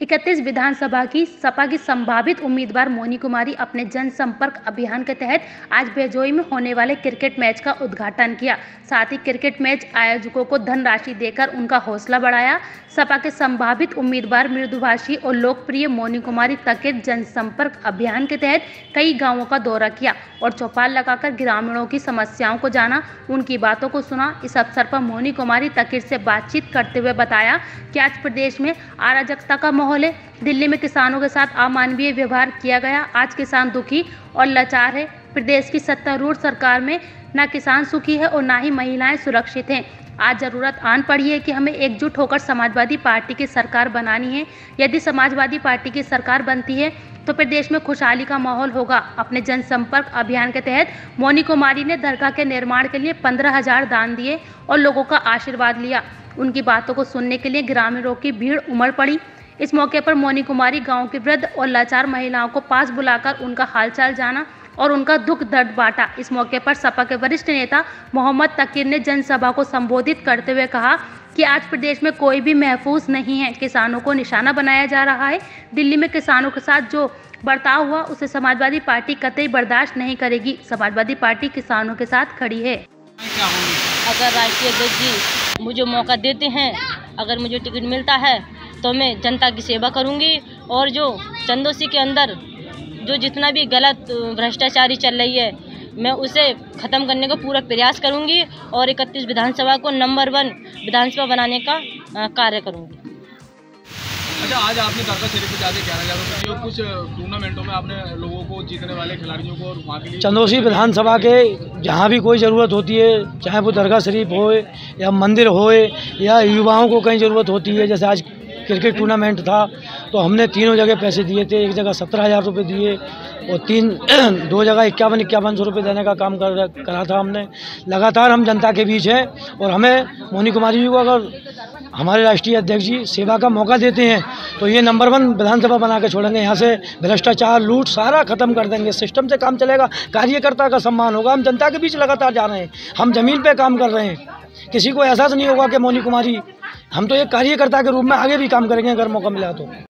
31 विधानसभा की सपा की संभावित उम्मीदवार मोनी कुमारी अपने जनसंपर्क अभियान के तहत आज बेजोई में होने वाले क्रिकेट मैच का उद्घाटन किया। साथ ही क्रिकेट मैच आयोजकों को धनराशि देकर उनका हौसला बढ़ाया। सपा के संभावित उम्मीदवार मृदुभाषी और लोकप्रिय मोनी कुमारी तकिर जनसंपर्क अभियान के तहत कई गांवों का दौरा किया और चौपाल लगाकर ग्रामीणों की समस्याओं को जाना, उनकी बातों को सुना। इस अवसर पर मोनी कुमारी तकिर से बातचीत करते हुए बताया कि आज प्रदेश में अराजकता का माहौल है। दिल्ली में किसानों के साथ अमानवीय व्यवहार किया गया। आज किसान दुखी और लाचार है। प्रदेश की सत्तारूढ़ सरकार में न किसान सुखी है और न ही महिलाएं सुरक्षित हैं। आज जरूरत आन पड़ी है कि हमें एकजुट होकर समाजवादी पार्टी की सरकार बनानी है। यदि समाजवादी पार्टी की सरकार बनती है तो प्रदेश में खुशहाली का माहौल होगा। अपने जनसंपर्क अभियान के तहत मोनी कुमारी ने दरगाह के निर्माण के लिए 15,000 दान दिए और लोगों का आशीर्वाद लिया। उनकी बातों को सुनने के लिए ग्रामीणों की भीड़ उमड़ पड़ी। इस मौके पर मोनी कुमारी गांव के वृद्ध और लाचार महिलाओं को पास बुलाकर उनका हालचाल जाना और उनका दुख दर्द बांटा। इस मौके पर सपा के वरिष्ठ नेता मोहम्मद तकीर ने जनसभा को संबोधित करते हुए कहा कि आज प्रदेश में कोई भी महफूज नहीं है। किसानों को निशाना बनाया जा रहा है। दिल्ली में किसानों के साथ जो बर्ताव हुआ उसे समाजवादी पार्टी कतई बर्दाश्त नहीं करेगी। समाजवादी पार्टी किसानों के साथ खड़ी है। अगर राष्ट्रीय अध्यक्ष जी मुझे मौका देते हैं, अगर मुझे टिकट मिलता है तो मैं जनता की सेवा करूंगी और जो चंदौसी के अंदर जो जितना भी गलत भ्रष्टाचारी चल रही है मैं उसे ख़त्म करने का पूरा प्रयास करूंगी और 31 विधानसभा को नंबर 1 विधानसभा बनाने का कार्य करूंगी। अच्छा, आज आपने दरगाह शरीफ पे जाके 11,000 रुपये दिए और कुछ टूर्नामेंटों में आपने लोगों को, जीतने वाले खिलाड़ियों को और वहाँ के लिए चंदौसी विधानसभा के जहाँ भी कोई ज़रूरत होती है, चाहे वो दरगाह शरीफ हो या मंदिर हो या युवाओं को कहीं ज़रूरत होती है। जैसे आज क्रिकेट टूर्नामेंट था तो हमने तीनों जगह पैसे दिए थे। एक जगह 17,000 रुपये दिए और दो जगह 51-51 रुपये देने का काम करा था हमने। लगातार हम जनता के बीच हैं और हमें मोनी कुमारी जी को अगर हमारे राष्ट्रीय अध्यक्ष जी सेवा का मौका देते हैं तो ये नंबर 1 विधानसभा बना के छोड़ेंगे। यहाँ से भ्रष्टाचार, लूट सारा खत्म कर देंगे। सिस्टम से काम चलेगा, कार्यकर्ता का सम्मान होगा। हम जनता के बीच लगातार जा रहे हैं, हम जमीन पे काम कर रहे हैं। किसी को एहसास नहीं होगा कि मोनी कुमारी, हम तो एक कार्यकर्ता के रूप में आगे भी काम करेंगे अगर मौका मिला तो।